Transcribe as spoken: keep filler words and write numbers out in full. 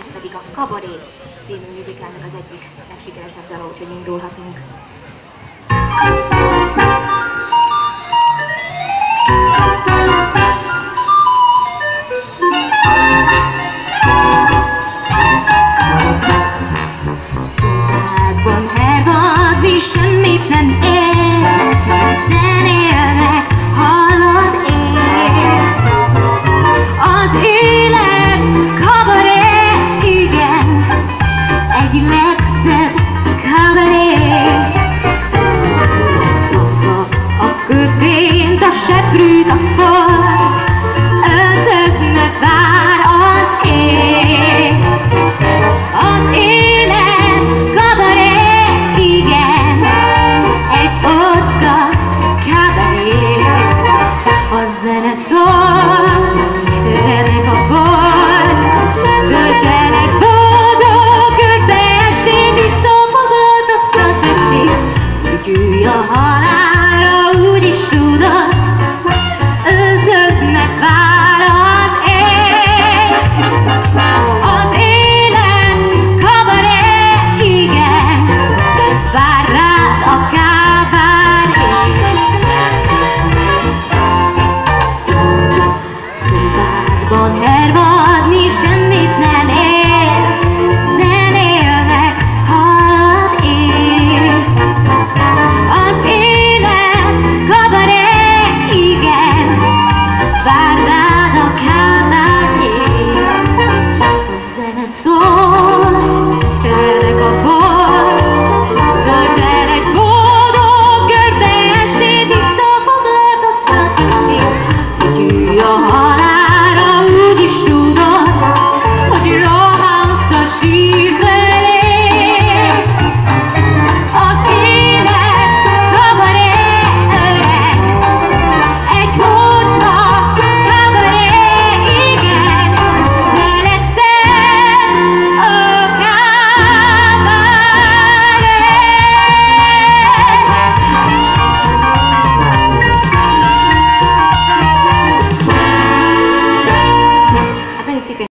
ez pedig a Kabaré című musicalnak az egyik legsikeresebb dala, úgyhogy indulhatunk. Szobádban elvadni semmit nem ér, zenélnek, hallod ér. Az élet kabaré, igen, egy legszebb kabaré. Hozva a kötényt, a seprűt, a part, öltözne vár az ég. Az élet kabaré, igen, egy ocska kabaré. A zene szól, remeg a bor, töltselek boldog körbe esténk, itt a foglalkoztat esik. Fügyülj a halálra, úgyis tudod, öltöznek vár az ég. Az élet kabaré, igen, vár rád a kabaré. Szobádban hervadni semmit nem ér, zenélnek, hallod ér. Az élet kabaré, igen, vár rád a kabaré. A zene szól,